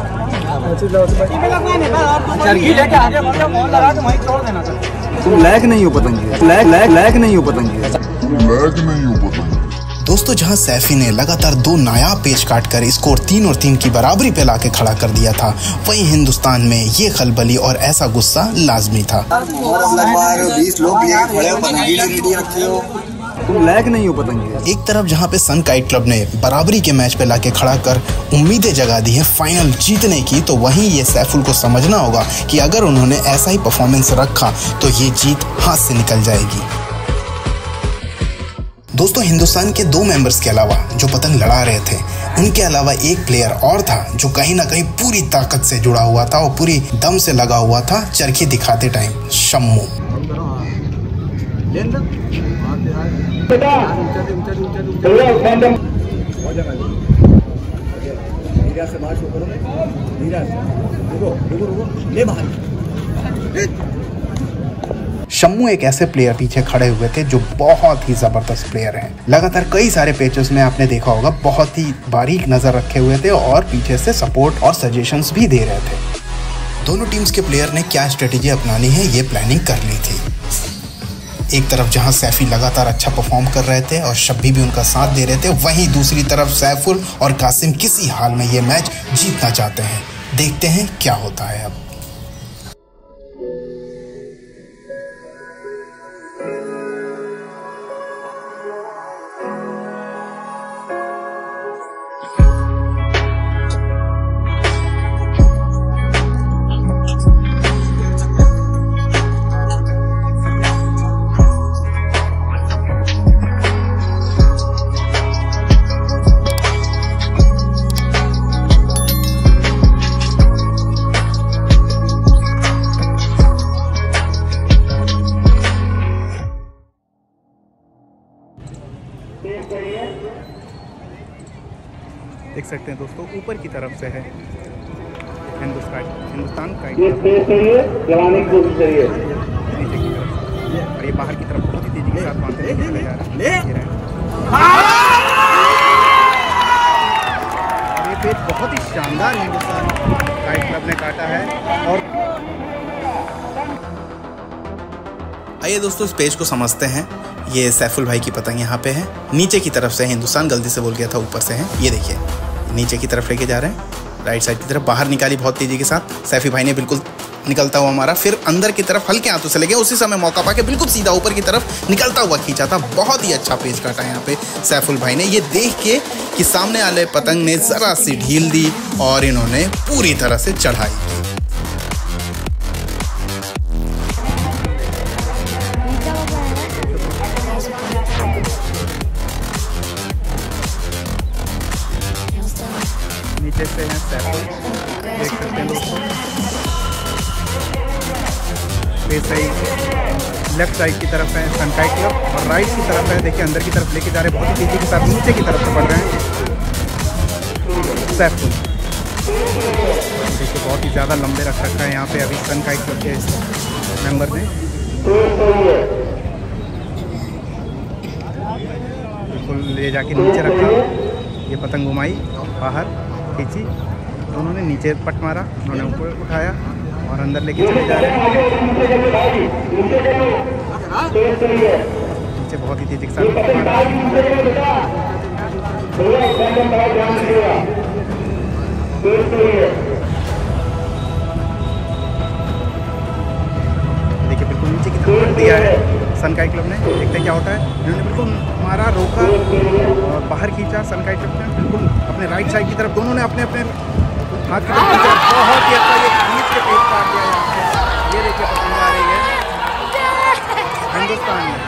चरखी लेके आगे बढ़ो, मोहर लगा के वहीं छोड़ देना। तुम लायक नहीं हो पतंगी, लायक लायक लायक नहीं हो पतंगी, लायक नहीं हो पतंगी। दोस्तों जहां सैफी ने लगातार दो नायाब पेच काटकर स्कोर तीन और तीन की बराबरी पे लाके खड़ा कर दिया था, वहीं हिंदुस्तान में ये खलबली और ऐसा गुस्सा लाजमी था। बीस लोग लेके खड़े हो, पतंगी रेडी रखे हो, तुम लायक नहीं हो पतंगी। एक तरफ जहां पे सन काइट क्लब ने बराबरी के मैच पे लाके खड़ा कर उम्मीदें जगा दी है फाइनल जीतने की, तो वहीं ये सैफुल को समझना होगा कि अगर उन्होंने ऐसा ही परफॉर्मेंस रखा तो ये जीत हाथ से निकल जाएगी। दोस्तों हिंदुस्तान के दो मेंबर्स के अलावा जो पतंग लड़ा रहे थे, उनके अलावा एक प्लेयर और था जो कहीं ना कहीं पूरी ताकत से जुड़ा हुआ था और पूरी दम से लगा हुआ था चरखी दिखाते टाइम, शम्मू। शम्मू एक ऐसे प्लेयर पीछे खड़े हुए थे जो बहुत ही जबरदस्त प्लेयर हैं। लगातार कई सारे पेचेस में आपने देखा होगा बहुत ही बारीक नजर रखे हुए थे और पीछे से सपोर्ट और सजेशंस भी दे रहे थे। दोनों टीम्स के प्लेयर ने क्या स्ट्रेटेजी अपनानी है ये प्लानिंग कर ली थी। एक तरफ जहां सैफी लगातार अच्छा परफॉर्म कर रहे थे और शब्बी भी उनका साथ दे रहे थे, वहीं दूसरी तरफ सैफुल और कासिम किसी हाल में ये मैच जीतना चाहते हैं। देखते हैं क्या होता है अब। देख सकते हैं दोस्तों, ऊपर की तरफ से है हिंदुस्तान हिंदुस्तान का ये स्पेस करिए, चलाने की कोशिश करिए। नीचे की तरफ और ये बाहर की तरफ बहुत ही तेजी के साथ मारते लेके चले जा रहे हैं। और ये पेज बहुत ही शानदार हिंदुस्तान काइट क्लब ने काटा है। और आइए दोस्तों इस पेज को समझते हैं। ये सैफुल भाई की पतंग यहाँ पे है, नीचे की तरफ से हिंदुस्तान, गलती से बोल गया था, ऊपर से है। ये देखिए नीचे की तरफ लेके जा रहे हैं, राइट साइड की तरफ बाहर निकाली बहुत तेजी के साथ सैफी भाई ने, बिल्कुल निकलता हुआ हमारा, फिर अंदर की तरफ हल्के हाथों से लगे, उसी समय मौका पाके बिल्कुल सीधा ऊपर की तरफ निकलता हुआ खींचा था। बहुत ही अच्छा पेज काटा यहाँ पे सैफुल भाई ने, ये देख के कि सामने वाले पतंग ने जरा सी ढील दी और इन्होंने पूरी तरह से चढ़ाई की। नीचे से हैं सैफुल, देख सकते हैं दोस्तों। ये सही लेफ्ट साइड की तरफ है सनकाइट क्लब और राइट की तरफ है, देखिए अंदर की तरफ लेके जा रहे हैं, बहुत ही तेजी के साथ नीचे की तरफ से बढ़ रहे हैं सैफुल। देखिए बहुत ही ज़्यादा लंबे रख रखा है यहाँ पे अभी सनकाइट क्लब के मेंबर ने। बिल्कुल ले जाके नीचे रखा, ये पतंग घुमाई, बाहर खींची, दोनों ने नीचे पट मारा, उन्होंने ऊपर उठाया और अंदर लेके चले जा रहे हैं। नीचे बहुत ही तेजी के साथ पट मारा। देखिए बिल्कुल नीचे की तरफ दिया है सनकाइट क्लब ने, देखते हैं क्या होता है। इन्होंने बिल्कुल मारा, रोका और बाहर खींचा सनकाइट क्लब ने, बिल्कुल अपने राइट साइड की तरफ, दोनों ने अपने अपने हाथ की तरफ खींचा। बहुत ही अच्छा ये खींच के पेज काट दिया यहाँ पे। ये देखिए पतंग आ रही है हिंदुस्तान में।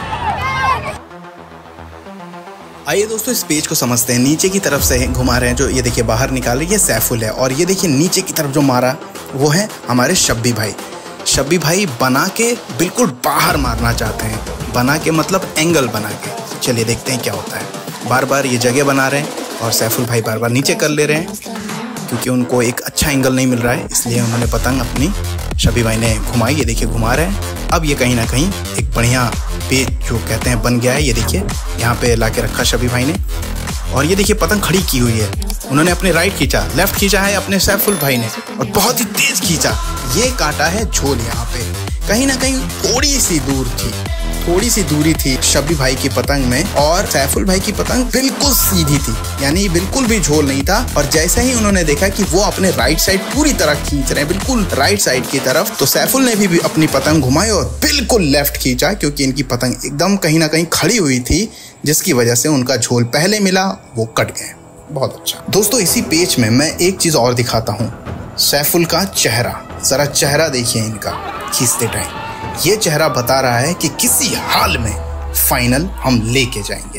आइए दोस्तों इस पेज को समझते हैं। नीचे की तरफ से घुमा रहे हैं जो, ये देखिए बाहर निकाल रही है सैफुल है, और ये देखिए नीचे की तरफ जो मारा वो है हमारे शब्बी भाई। शब्बी भाई बना के बिल्कुल बाहर मारना चाहते हैं, बना के मतलब एंगल बना के। चलिए देखते हैं क्या होता है। बार बार ये जगह बना रहे हैं और सैफुल भाई बार बार नीचे कर ले रहे हैं क्योंकि उनको एक अच्छा एंगल नहीं मिल रहा है, इसलिए उन्होंने पतंग अपनी शब्बी भाई ने घुमाई। ये देखिए घुमा रहे हैं। अब ये कहीं ना कहीं एक बढ़िया पेज जो कहते हैं बन गया है। ये देखिए यहाँ पे ला के रखा शब्बी भाई ने, और ये देखिए पतंग खड़ी की हुई है। उन्होंने अपने राइट खींचा, लेफ्ट खींचा है अपने सैफुल भाई ने, और बहुत ही तेज खींचा। ये काटा है झोल यहाँ पे, कहीं ना कहीं थोड़ी सी दूर थी, थोड़ी सी दूरी थी शब्बी भाई की पतंग में, और सैफुल भाई की पतंग बिल्कुल सीधी थी, यानी बिल्कुल भी झोल नहीं था। और जैसे ही उन्होंने देखा कि वो अपने राइट साइड पूरी तरह खींच रहे हैं, बिल्कुल राइट साइड की तरफ, तो सैफुल ने भी, भी अपनी पतंग घुमाई और बिल्कुल लेफ्ट खींचा, क्योंकि इनकी पतंग एकदम कहीं ना कहीं खड़ी हुई थी, जिसकी वजह से उनका झोल पहले मिला, वो कट गए। बहुत अच्छा दोस्तों, इसी पेज में मैं एक चीज और दिखाता हूँ, सैफुल का चेहरा। जरा चेहरा देखिए इनका खींचते टाइम, ये चेहरा बता रहा है कि किसी हाल में फाइनल हम लेके जाएंगे।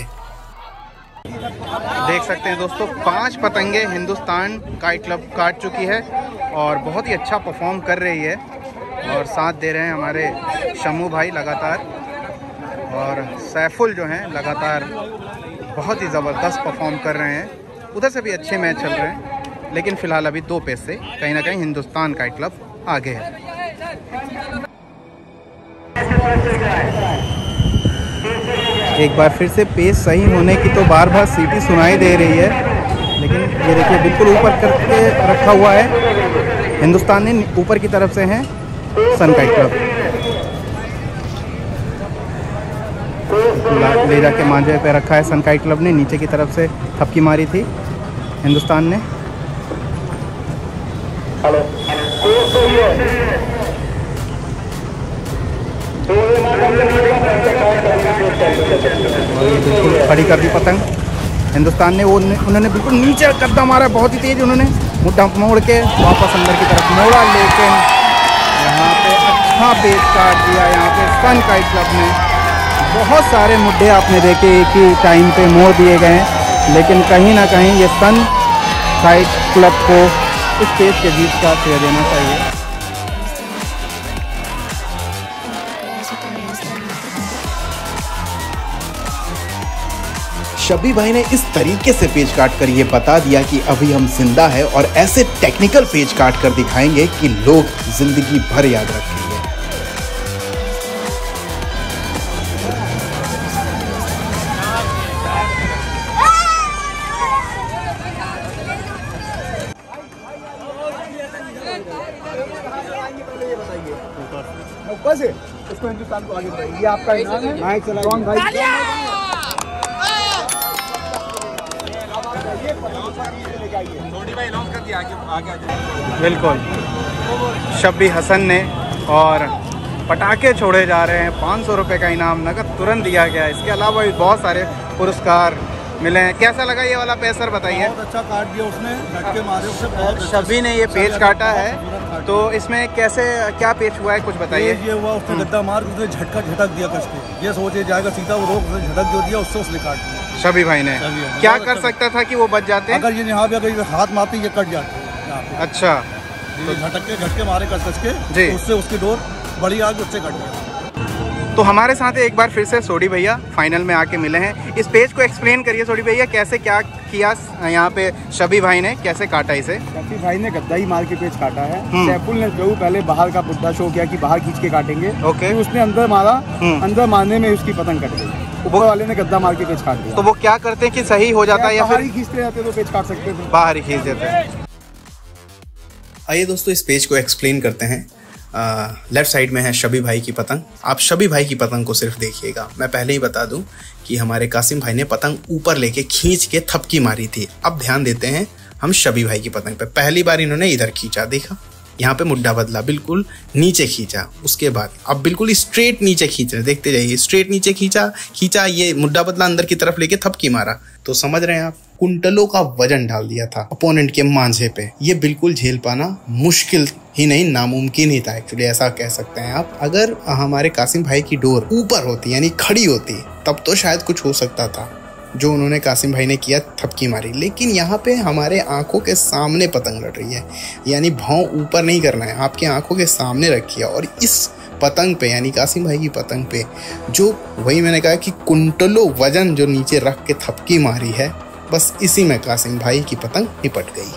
देख सकते हैं दोस्तों, पांच पतंगे हिंदुस्तान काइट क्लब काट चुकी है और बहुत ही अच्छा परफॉर्म कर रही है, और साथ दे रहे हैं हमारे शम्मू भाई लगातार, और सैफुल जो हैं लगातार बहुत ही ज़बरदस्त परफॉर्म कर रहे हैं। उधर से भी अच्छे मैच चल रहे हैं, लेकिन फ़िलहाल अभी दो पेज से कहीं ना कहीं हिंदुस्तान काइट क्लब आगे है। एक बार फिर से पेज सही होने की तो बार बार सीटी सुनाई दे रही है, लेकिन ये देखिए बिल्कुल ऊपर करके रखा हुआ है हिंदुस्तान ने, ऊपर की तरफ से है सनकाइट क्लब। ले जाके मांझे पे रखा है सनकाइट क्लब ने, नीचे की तरफ से थपकी मारी थी हिंदुस्तान ने। बिल्कुल खड़ी कर दी पतंग हिंदुस्तान ने, वो उन्होंने बिल्कुल नीचे कद्दा मारा, बहुत ही तेज उन्होंने मुद्दा मोड़ के वापस अंदर की तरफ मोड़ा, लेकिन यहाँ पे अच्छा पेज काट दिया यहाँ पे सनकाइट क्लब ने। बहुत सारे मुद्दे आपने देखे एक ही टाइम पे मोड़ दिए गए हैं, लेकिन कहीं ना कहीं ये सनकाइट क्लब को इस पेज के जीत का श्रेय देना चाहिए। शबी भाई ने इस तरीके से पेच काट कर ये बता दिया कि अभी हम जिंदा है और ऐसे टेक्निकल पेच काट कर दिखाएंगे कि लोग जिंदगी भर याद रखेंगे। ऊपर से इसको हिंदुस्तान को आगे बढ़ाइए। ये आपका इनाम है। माइक चलाइए भाई। बिल्कुल शब्बी हसन ने और पटाखे छोड़े जा रहे हैं। पाँच सौ रुपये का इनाम नगद तुरंत दिया गया। इसके अलावा भी बहुत सारे पुरस्कार मिले हैं। कैसा लगा ये वाला पेसर बताइए? बहुत अच्छा काट दिया उसने, झटके मारे उससे बहुत। शब्बी ने ये पेच काटा है, तो इसमें कैसे क्या पेच हुआ है कुछ बताइए? ये हुआ उसने गद्दा मार उसने झटका झटक दिया कस के। ये सोचे जाएगा सीधा, वो रोक उसने झटक जो दिया, उससे उसने काट दिया। शब्बी भाई ने क्या कर सकता था कि वो बच जाते? अगर ये यहाँ पे अगर हाथ मारते ये कट जाते। अच्छा, तो झटक के झटके मारे कस कस के, उससे उसकी डोर बड़ी आग उससे कट गया। तो हमारे साथ एक बार फिर से सोडी भैया फाइनल में आके मिले हैं। इस पेज को एक्सप्लेन करिए सोडी भैया, कैसे क्या किया यहाँ पे शबी भाई ने, कैसे काटा इसे? शबी भाई ने गद्दा ही मार के पेज काटा है। सैफुल ने जो पहले बाहर का बुड्ढा शो किया कि बाहर खींच के काटेंगे। ओके। तो उसने अंदर मारा, अंदर मारने में उसकी पतंग कट गई। ऊपर वाले ने गद्दा मार के पेज काट दिया। तो वो क्या करते हैं कि सही हो जाता है या फिर खींचते रहते तो पेज काट सकते थे? बाहर ही खींच देते हैं। आइए दोस्तों इस पेज को एक्सप्लेन करते हैं। लेफ्ट साइड में है शबी भाई की पतंग। आप शबी भाई की पतंग को सिर्फ देखिएगा। मैं पहले ही बता दूं कि हमारे कासिम भाई ने पतंग ऊपर लेके खींच के थपकी मारी थी। अब ध्यान देते हैं हम शबी भाई की पतंग पे। पहली बार इन्होंने इधर खींचा, देखा यहाँ पे मुड्ढा बदला, बिल्कुल नीचे खींचा। उसके बाद अब बिल्कुल स्ट्रेट नीचे खींच रहे, देखते जाइए। स्ट्रेट नीचे खींचा खींचा ये मुड्ढा बदला, अंदर की तरफ लेके थपकी मारा। तो समझ रहे हैं आप, कुंटलों का वजन डाल दिया था अपोनेंट के मांझे पे। ये बिल्कुल झेल पाना मुश्किल ही नहीं, नामुमकिन ही था एक्चुअली, ऐसा कह सकते हैं आप। अगर हमारे कासिम भाई की डोर ऊपर होती यानी खड़ी होती तब तो शायद कुछ हो सकता था, जो उन्होंने कासिम भाई ने किया, थपकी मारी। लेकिन यहाँ पे हमारे आंखों के सामने पतंग लड़ रही है, यानी भाव ऊपर नहीं करना है, आपके आंखों के सामने रखी है। और इस पतंग पे यानी कासिम भाई की पतंग पे जो वही मैंने कहा कि कुंटलों वजन जो नीचे रख के थपकी मारी है, बस इसी में कासिम भाई की पतंग निपट गई।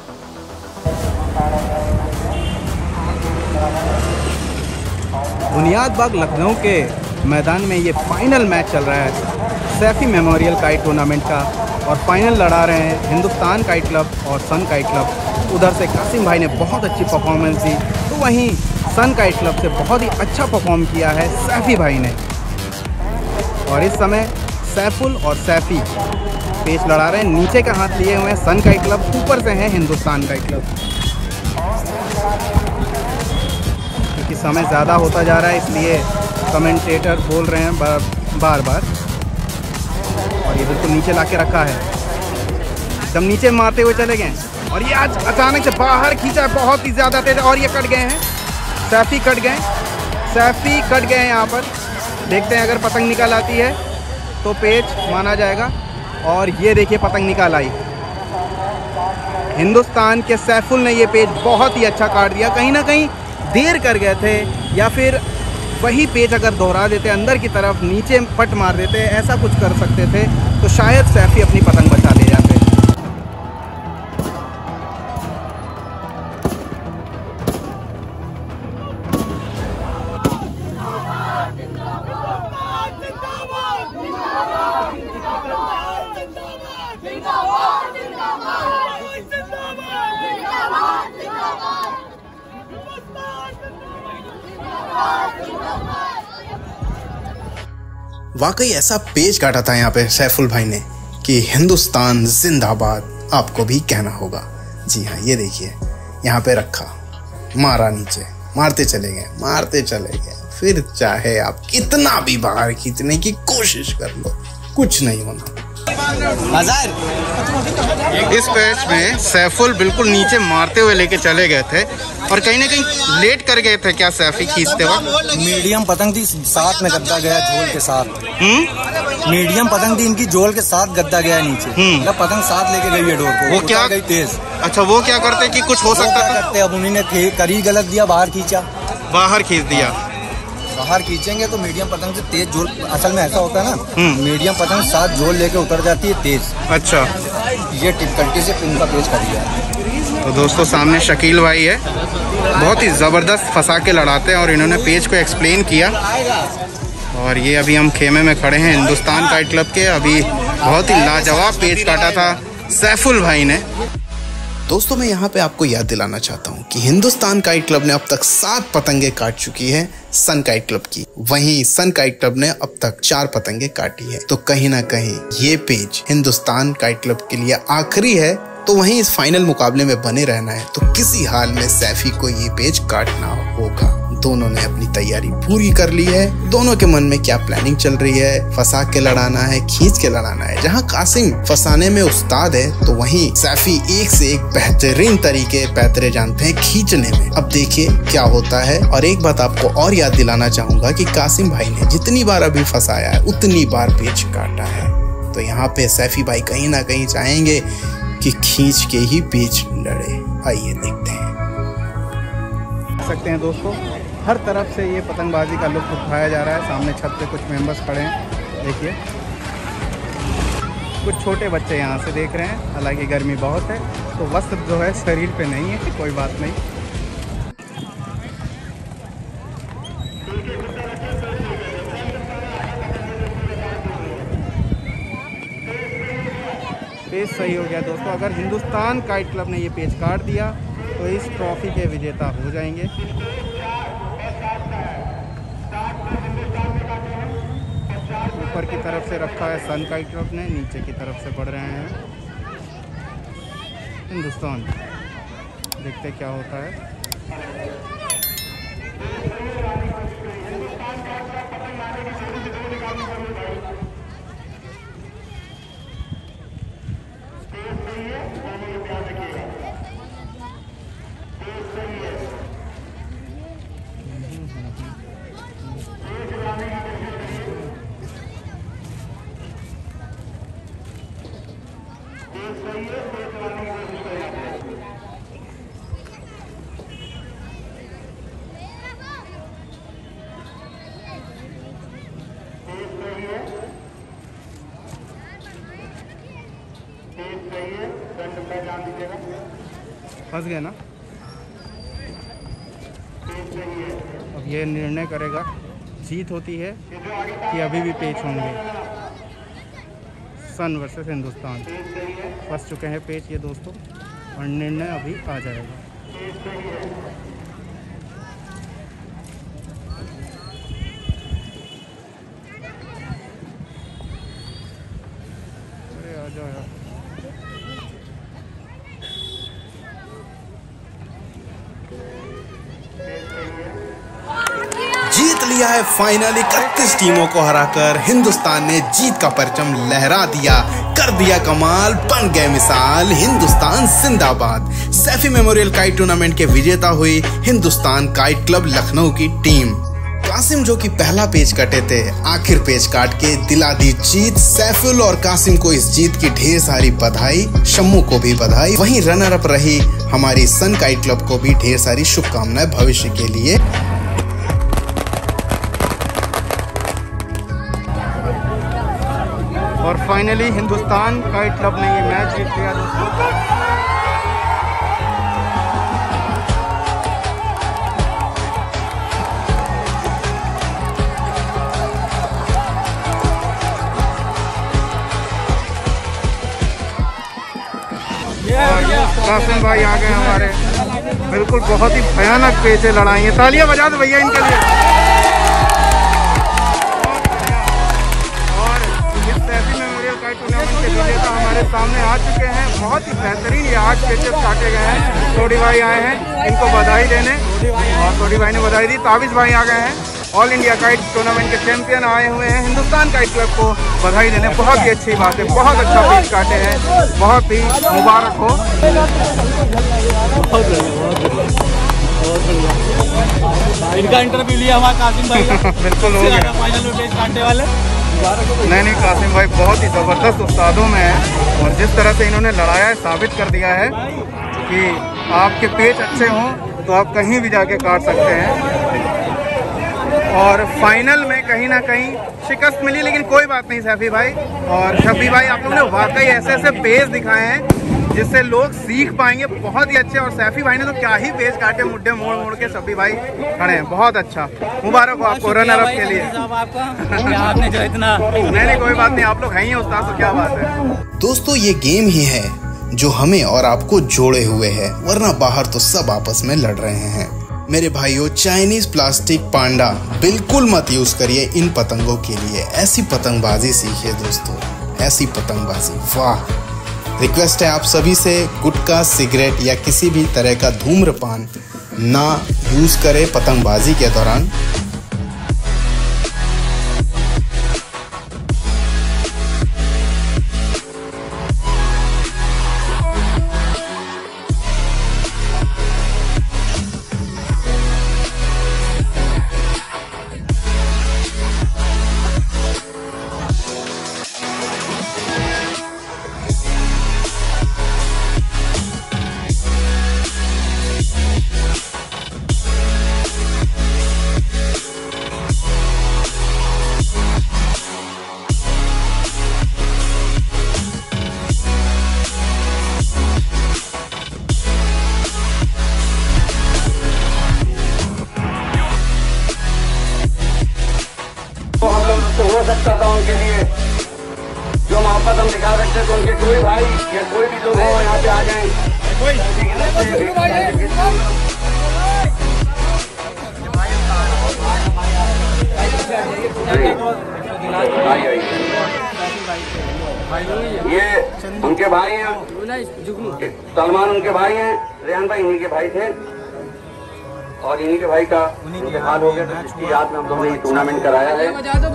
बुनियादबाग लखनऊ के मैदान में ये फाइनल मैच चल रहा है सैफी मेमोरियल काइट टूर्नामेंट का, और फाइनल लड़ा रहे हैं हिंदुस्तान काइट क्लब और सन काइट क्लब। उधर से कासिम भाई ने बहुत अच्छी परफॉर्मेंस दी, तो वहीं सन काइट क्लब से बहुत ही अच्छा परफॉर्म किया है सैफी भाई ने। और इस समय सैफुल और सैफी पेच लड़ा रहे हैं। नीचे का हाथ लिए हुए हैं सन काइट क्लब, ऊपर से है हिंदुस्तान काइट क्लब। क्योंकि समय ज़्यादा होता जा रहा है इसलिए कमेंटेटर बोल रहे हैं बार बार, बार। और ये बिल्कुल नीचे लाके रखा है, एकदम नीचे मारते हुए चले गए। और ये आज अचानक से बाहर खींचा, बहुत ही ज़्यादा तेज, और ये कट गए हैं। सैफी कट गए, सैफी कट गए हैं यहाँ पर। देखते हैं अगर पतंग निकल आती है तो पेच माना जाएगा। और ये देखिए पतंग निकाल आई। हिंदुस्तान के सैफुल ने ये पेच बहुत ही अच्छा काट दिया। कहीं ना कहीं देर कर गए थे, या फिर वही पेच अगर दोहरा देते, अंदर की तरफ नीचे पट मार देते, ऐसा कुछ कर सकते थे, तो शायद सैफी अपनी पतंग बचा ले जाते। वाकई ऐसा पेच काटा था यहाँ पे सैफुल भाई ने कि हिंदुस्तान जिंदाबाद आपको भी कहना होगा। जी हाँ, ये देखिए यहाँ पे रखा, मारा नीचे, मारते चले गए, मारते चले गए। फिर चाहे आप कितना भी बाहर खींचने की कोशिश कर लो, कुछ नहीं होना। इस पैच में सैफुल बिल्कुल नीचे मारते हुए लेके चले गए थे, और कहीं ना कहीं लेट कर गए थे क्या सैफी खींचते वक्त? मीडियम पतंग थी, साथ में गद्दा गया झोल के साथ। हम्म मीडियम पतंग थी इनकी, झोल के साथ गद्दा गया नीचे। हम्म पतंग साथ लेके गई है डोर को, वो क्या गई तेज। अच्छा, वो क्या करते कि कुछ हो सकता था? करते अब उन्होंने करी गलत दिया, बाहर खींचा, बाहर खींच दिया। बाहर खींचेंगे तो मीडियम पतंग से तेज झोल, असल में ऐसा होता है ना, मीडियम पतंग साथ झोल लेके उतर जाती है तेज। अच्छा, ये टिपकल्टी से इनका पेच कर दिया। तो दोस्तों सामने शकील भाई है, बहुत ही ज़बरदस्त फंसा के लड़ाते हैं और इन्होंने पेच को एक्सप्लेन किया। और ये अभी हम खेमे में खड़े हैं हिंदुस्तान काइट क्लब के। अभी बहुत ही लाजवाब पेच काटा था सैफुल भाई ने। दोस्तों मैं यहाँ पे आपको याद दिलाना चाहता हूँ कि हिंदुस्तान काइट क्लब ने अब तक सात पतंगे काट चुकी है सन काइट क्लब की, वहीं सन काइट क्लब ने अब तक चार पतंगे काटी है। तो कहीं ना कहीं ये पेज हिंदुस्तान काइट क्लब के लिए आखिरी है, तो वहीं इस फाइनल मुकाबले में बने रहना है तो किसी हाल में सैफी को ये पेज काटना होगा। दोनों ने अपनी तैयारी पूरी कर ली है। दोनों के मन में क्या प्लानिंग चल रही है, फंसा के लड़ाना है, खींच के लड़ाना है। जहां कासिम फंसाने में उस्ताद है तो वहीं सैफी एक से एक बेहतरीन तरीके पैतरे जानते हैं खींचने में। अब देखिए क्या होता है। और एक बात आपको और याद दिलाना चाहूंगा कि कासिम भाई ने जितनी बार अभी फंसाया है उतनी बार पेच काटा है। तो यहाँ पे सैफी भाई कहीं ना कहीं चाहेंगे कि खींच के ही पेच लड़े। आइए देखते हैं। सकते हैं दोस्तों, हर तरफ से ये पतंगबाजी का लुत्फ उठाया जा रहा है। सामने छत पे कुछ मेंबर्स खड़े हैं, देखिए कुछ छोटे बच्चे यहाँ से देख रहे हैं। हालांकि गर्मी बहुत है तो वस्त्र जो है शरीर पे नहीं है, कोई बात नहीं। पेच सही हो गया दोस्तों। अगर हिंदुस्तान काइट क्लब ने ये पेच काट दिया तो इस ट्रॉफी के विजेता हो जाएंगे। ऊपर की तरफ से रखा है सन काइट क्लब ने, नीचे की तरफ से बढ़ रहे हैं हिंदुस्तान। देखते क्या होता है। फंस गए ना। अब ये निर्णय करेगा जीत होती है कि अभी भी पेच होंगे। सन वर्सेस हिंदुस्तान फंस चुके हैं पेच ये दोस्तों, और निर्णय अभी आ जाएगा। अरे आ जाओ यार। जीत लिया है फाइनल। इकतीस टीमों को हराकर हिंदुस्तान ने जीत का परचम लहरा दिया, कर दिया कमाल, बन गए मिसाल। हिंदुस्तान जिंदाबाद। सैफी मेमोरियल काइट टूर्नामेंट के विजेता हुई हिंदुस्तान काइट क्लब लखनऊ की टीम। कासिम जो कि पहला पेच कटे थे, आखिर पेच काट के दिला दी जीत। सैफुल और कासिम को इस जीत की ढेर सारी बधाई, शम्मू को भी बधाई। वहीं रनर अप रही हमारी सन काइट क्लब को भी ढेर सारी शुभकामनाएं भविष्य के लिए। और फाइनली हिंदुस्तान काइट क्लब ने ये मैच जीत लिया दोस्तों। कासिम भाई आ गए हमारे, बिल्कुल बहुत ही भयानक पेचे लड़ाई है। तालियां बजा दो भैया इनके लिए। और इस सैफी मेमोरियल काइट टूर्नामेंट के विजेता हमारे सामने आ चुके हैं। बहुत ही बेहतरीन ये आठ पेचेस काटे गए हैं। टोडी भाई आए हैं इनको बधाई देने, और टोडी भाई ने बधाई दी। ताबिश भाई आ गए हैं, ऑल इंडिया काइट टूर्नामेंट के चैंपियन आए हुए हैं हिंदुस्तान काइट क्लब को बधाई देने। बहुत ही अच्छी बात है, बहुत अच्छा पेच काटे हैं, बहुत ही मुबारक हो। इनका इंटरव्यू लिया हमारा कासिम भाई बिल्कुल हो गया फाइनल में पेच काटने वाले। नहीं नहीं कासिम भाई बहुत ही ज़बरदस्त उस्तादों में है, और जिस तरह से इन्होंने लड़ाया है साबित कर दिया है कि आपके पेच अच्छे हों तो आप कहीं भी जाके काट सकते हैं। और फाइनल में कहीं ना कहीं शिकस्त मिली, लेकिन कोई बात नहीं सैफी भाई और शब्बी भाई, आप लोगों ने वाकई ऐसे ऐसे पेज दिखाए हैं जिससे लोग सीख पाएंगे, बहुत ही अच्छे। और सैफी भाई ने तो क्या ही पेज काटे, मुड्डे मोड़ मोड़ के शब्बी भाई खड़े हैं, बहुत अच्छा। मुबारक हो आपको रनर अप के लिए। आपने जो इतना नहीं नहीं कोई बात नहीं, आप लोग हैं ही उस्ताद, तो क्या बात है। दोस्तों ये गेम ही है जो हमें और आपको जोड़े हुए है, वरना बाहर तो सब आपस में लड़ रहे हैं। मेरे भाइयों, चाइनीज प्लास्टिक पांडा बिल्कुल मत यूज करिए इन पतंगों के लिए। ऐसी पतंगबाजी सीखिए दोस्तों, ऐसी पतंगबाजी, वाह। रिक्वेस्ट है आप सभी से, गुटखा, सिगरेट या किसी भी तरह का धूम्रपान ना यूज करें पतंगबाजी के दौरान। हो सकता था उनके लिए जो मोहब्बत हम दिखा सकते थे, उनके कोई भाई या कोई भी लोग हो यहाँ पे आ जाएं। ये उनके भाई हैं, सलमान उनके भाई हैं, रेहान भाई इन्हीं के भाई थे और इन्हीं के भाई का इंतकाल हो गया, तो जिसकी याद में हम लोगों ने ये टूर्नामेंट कराया है।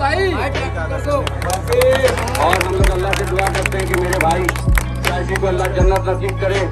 और हम लोग अल्लाह से दुआ करते हैं कि मेरे भाई सैफी को अल्लाह जन्नत नसीब करे।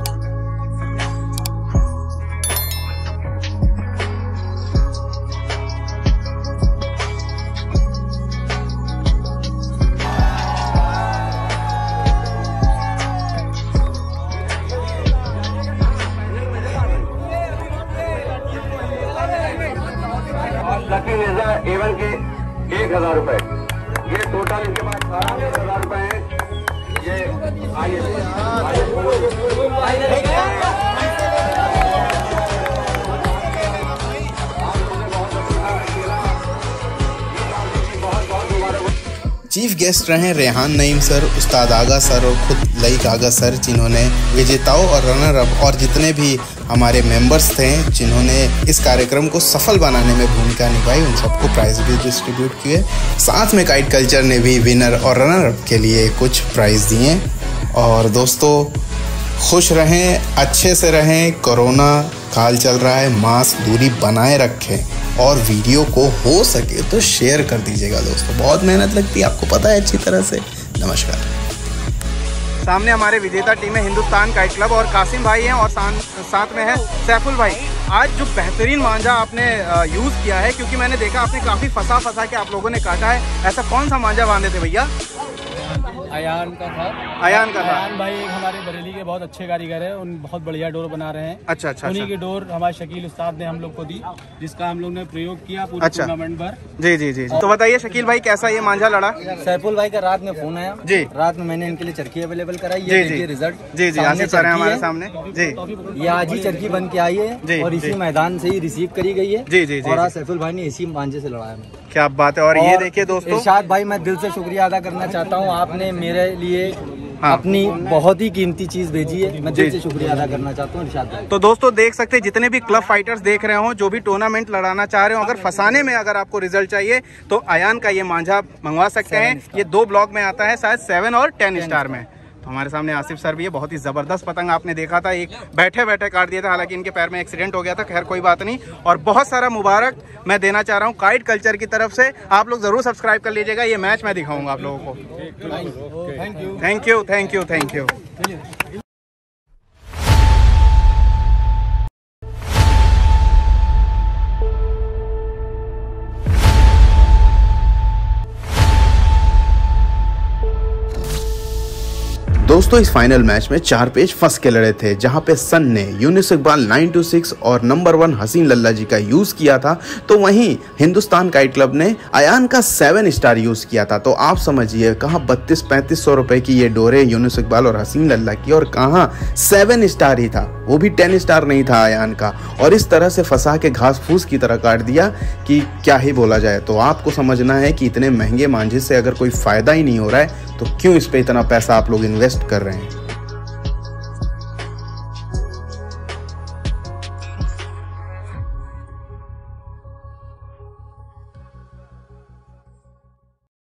लकी मिर्जा एवन के एक हजार रुपए, ये टोटल इनके पास साढ़े हजार रुपए हैं। ये आइए चीफ गेस्ट रहे रेहान नईम सर, उस्ताद आगा सर और खुद लईक आगा सर, जिन्होंने विजेताओं और रनर अप और जितने भी हमारे मेंबर्स थे जिन्होंने इस कार्यक्रम को सफल बनाने में भूमिका निभाई, उन सबको प्राइज भी डिस्ट्रीब्यूट किए। साथ में काइट कल्चर ने भी विनर और रनर अप के लिए कुछ प्राइज दिए। और दोस्तों खुश रहें, अच्छे से रहें, कोरोना काल चल रहा है, मास्क दूरी बनाए रखें और वीडियो को हो सके तो शेयर कर दीजिएगा दोस्तों, बहुत मेहनत लगती है, आपको पता है अच्छी तरह से। नमस्कार। सामने हमारे विजेता टीम है हिंदुस्तान काइट क्लब और कासिम भाई हैं और साथ में है सैफुल भाई। आज जो बेहतरीन मांझा आपने यूज़ किया है, क्योंकि मैंने देखा आपने काफ़ी फंसा फंसा के आप लोगों ने काटा है, ऐसा कौन सा मांझा बांधे थे भैया? अयान का था। अयान का था। अयान भाई एक हमारे बरेली के बहुत अच्छे कारीगर है, उन बहुत बढ़िया डोर बना रहे हैं। अच्छा अच्छा। उन्हीं की डोर हमारे शकील उस्ताद ने हम लोग को दी, जिसका हम लोग ने प्रयोग किया पूरे अच्छा। टूर्नामेंट पर। जी जी जी। तो बताइए शकील भाई, कैसा ये मांझा लड़ा? सैफुल भाई का रात में फोन आया जी, रात में मैंने इनके लिए चरखी अवेलेबल कराई, जी जी रिजल्ट जी जी आसिफ सर है हमारे सामने जी। ये आज ही चरखी बन के आई है और इसी मैदान से ही रिसीव करी गई है जी जी। और आज सैफुल भाई ने इसी मांझे से लड़ाया। क्या बात है। और ये देखिए दोस्तों, इरशाद भाई मैं दिल से शुक्रिया अदा करना चाहता हूँ, आपने मेरे लिए हाँ। अपनी बहुत ही कीमती चीज भेजी है, मैं दिल से शुक्रिया अदा करना चाहता हूँ इरशाद भाई। तो दोस्तों देख सकते हैं, जितने भी क्लब फाइटर्स देख रहे हो, जो भी टूर्नामेंट लड़ाना चाह रहे हो, अगर फंसाने में अगर आपको रिजल्ट चाहिए तो अयान का ये मांझा मंगवा सकते हैं। ये दो ब्लॉक में आता है, शायद सेवन और टेन स्टार में। तो हमारे सामने आसिफ सर भी है, बहुत ही ज़बरदस्त पतंग आपने देखा था, एक बैठे बैठे काट दिया था, हालांकि इनके पैर में एक्सीडेंट हो गया था, खैर कोई बात नहीं। और बहुत सारा मुबारक मैं देना चाह रहा हूँ काइट कल्चर की तरफ से, आप लोग ज़रूर सब्सक्राइब कर लीजिएगा, ये मैच मैं दिखाऊंगा आप लोगों को। Thank you thank you thank you thank you. दोस्तों इस फाइनल मैच में चार पेज फंस के लड़े थे, जहां पे सन ने Younis Iqbal nine two six और नंबर वन हसीन लल्ला जी का यूज किया था, तो वहीं हिंदुस्तान काइट क्लब ने अयान का सेवन स्टार यूज किया था। तो आप समझिए कहाँ बत्तीस पैंतीस सौ रुपए की ये डोरे यूनिस इकबाल और हसीन लल्ला की, और कहाँ सेवन स्टार ही था, वो भी टेन स्टार नहीं था अयान का। और इस तरह से फंसा के घास फूस की तरह काट दिया कि क्या ही बोला जाए। तो आपको समझना है कि इतने महंगे मांझे से अगर कोई फायदा ही नहीं हो रहा है तो क्यों इस पे इतना पैसा आप लोग इन्वेस्ट कर रहे हैं।